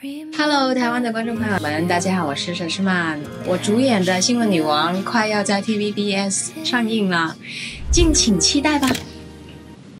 Hello， 台湾的观众朋友们，大家好，我是陈诗曼。我主演的《新闻女王》快要在 TVBS 上映了，敬请期待吧。